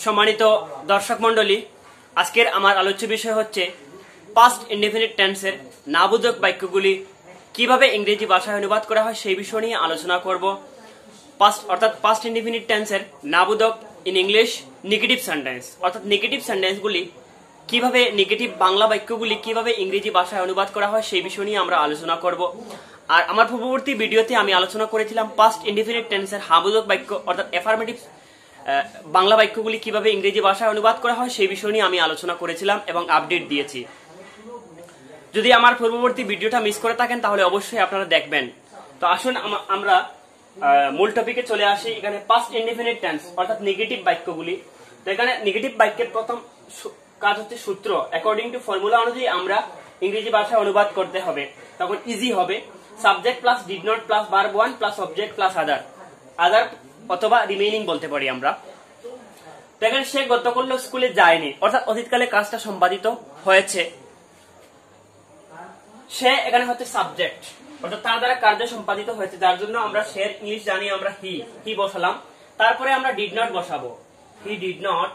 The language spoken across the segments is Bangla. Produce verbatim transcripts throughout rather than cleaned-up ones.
সম্মানিত দর্শক মণ্ডলী, আজকের আমার আলোচ্য বিষয় হচ্ছে পাস্ট ইনডেফিনিট টেন্সের নাবোধক বাক্যগুলি কিভাবে ইংরেজি ভাষায় অনুবাদ করা হয় সেই বিষয় নিয়ে আলোচনা করব। পাস্ট অর্থাৎ পাস্ট ইনডেফিনিট টেন্সের নাবোধক ইন ইংলিশ নেগেটিভ সেন্টেন্স, অর্থাৎ নেগেটিভ সেন্টেন্সগুলি কিভাবে, নেগেটিভ বাংলা বাক্যগুলি কিভাবে ইংরেজি ভাষায় অনুবাদ করা হয় সেই বিষয় নিয়ে আমরা আলোচনা করব। আর আমার পূর্ববর্তী ভিডিওতে আমি আলোচনা করেছিলাম পাস্ট ইনডেফিনিট টেন্সের নাবোধক বাক্য অর্থাৎ অ্যাফার্মেটিভ বাংলা বাক্যগুলি কিভাবে ইংরেজি ভাষায় অনুবাদ করা হয় সেই বিষয় নিয়ে আমি আলোচনা করেছিলাম এবং আপডেট দিয়েছি। যদি আমার পূর্ববর্তী ভিডিওটা মিস করে থাকেন তাহলে অবশ্যই আপনারা দেখবেন। তো আসুন আমরা মূল টপিকে চলে আসি। এখানে পাস্ট ইনডেফিনিট টেন্স অর্থাৎ নেগেটিভ বাক্যগুলি, তো এখানে নেগেটিভ বাক্যের প্রথম কাজ হচ্ছে সূত্র। অ্যাকর্ডিং টু ফর্মুলা অনুযায়ী আমরা ইংরেজি ভাষায় অনুবাদ করতে হবে, তখন ইজি হবে। Subject plus did not plus verb one plus object plus other other অথবা রিমেইনিং বলতে পারি আমরা। তো এখানে সে গতকাল স্কুলে যায়নি, অর্থাৎ অতীতকালে কাজটা সম্পাদিত হয়েছে। সে এখানে হচ্ছে সাবজেক্ট, অর্থাৎ তার দ্বারা কার্য সম্পাদিত হয়েছে, যার জন্য আমরা সে ইংলিশ জানি আমরা হি হি বসালাম। তারপরে আমরা ডিড নট বসাবো, হি ডিড নট।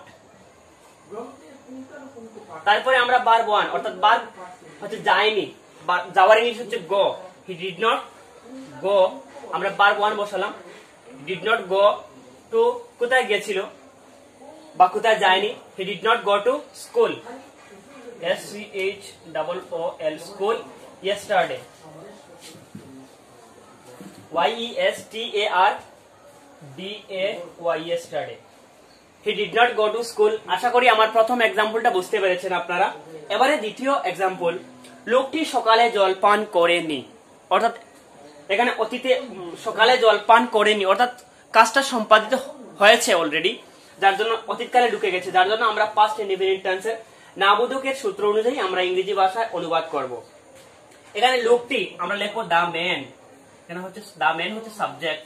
তারপরে আমরা ভার্ব ওয়ান অর্থাৎ ভার্ব হচ্ছে যায়নি, যাওয়ার ইংলিশ হচ্ছে গো, হি ডিড নট গো। আমরা ভার্ব ওয়ান বসালাম, ডিড নট গো টু কোথায় গিয়েছিল বা কোথায় যায়নি, he did not go to school, S C H double O L school, yesterday, y e s t a r d a y yesterday, he did not go to school। আশা করি আমার প্রথম এক্সাম্পলটা বুঝতে পেরেছেন আপনারা। এবারে দ্বিতীয় এক্সাম্পল, লোকটি সকালে জলপান করেনি, অর্থাৎ এখানে অতীতে সকালে জলপান করেনি, অর্থাৎ কাজটা সম্পাদিত হয়েছে অলরেডি, যার জন্য অতীতকালে ঢুকে গেছে, যার জন্য আমরা পাস্ট ইনডেফিনিট টেন্সের নাবোধকের সূত্র অনুযায়ী আমরা ইংরেজি ভাষায় অনুবাদ করব। এখানে লোকটি আমরা লিখবো দা ম্যান, এখানে হচ্ছে দা ম্যান হচ্ছে subject,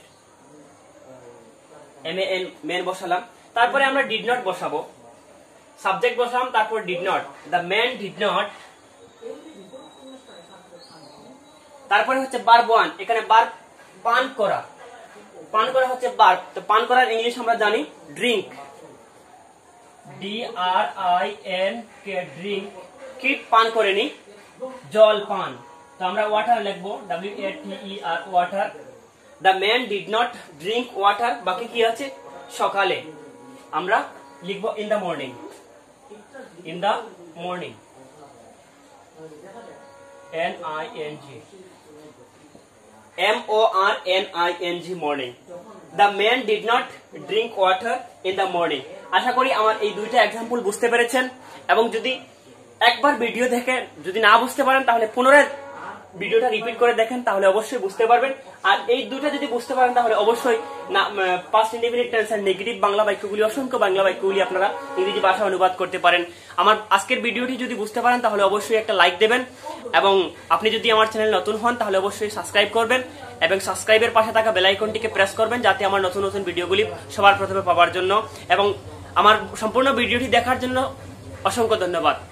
M A N man বসালাম। তারপরে আমরা ডিড নট বসাবো, সাবজেক্ট বসালাম, তারপর did not, the man did not. তারপরে হচ্ছে ভার্ব ওয়ান, এখানে ভার্ব পান করা, পান করা হচ্ছে ভার্ব। তো পান করার ইংলিশ আমরা জানি drink, D R I N K drink. কি পান করেনি, জল পান, তো আমরা ওয়াটার লিখবো, W A T E R water. The man did not drink water, বাকি কি আছে সকালে, আমরা লিখবো in the morning, in the morning, N I N G, M O R N I N G, morning. The man did not drink water in the morning. আশা করি আমার এই দুইটা এক্সাম্পল বুঝতে পেরেছেন, এবং যদি একবার ভিডিও দেখে যদি না বুঝতে পারেন তাহলে পুনরায় ভিডিওটা রিপিট করে দেখেন, তাহলে অবশ্যই বুঝতে পারবেন। আর এই দুইটা যদি বুঝতে পারেন তাহলে অবশ্যই পাস্ট ইনডেফিনিট টেন্সের নেগেটিভ বাংলা বাক্যগুলি, অসংখ্য বাংলা বাক্যগুলি আপনারা ইংরেজি ভাষায় অনুবাদ করতে পারেন। আমার আজকের ভিডিওটি যদি বুঝতে পারেন তাহলে অবশ্যই একটা লাইক দেবেন, এবং আপনি যদি আমার চ্যানেল নতুন হন তাহলে অবশ্যই সাবস্ক্রাইব করবেন, এবং সাবস্ক্রাইবের পাশে থাকা বেল আইকনটিকে প্রেস করবেন যাতে আমার নতুন নতুন ভিডিওগুলি সবার প্রথমে পাওয়ার জন্য। এবং আমার সম্পূর্ণ ভিডিওটি দেখার জন্য অসংখ্য ধন্যবাদ।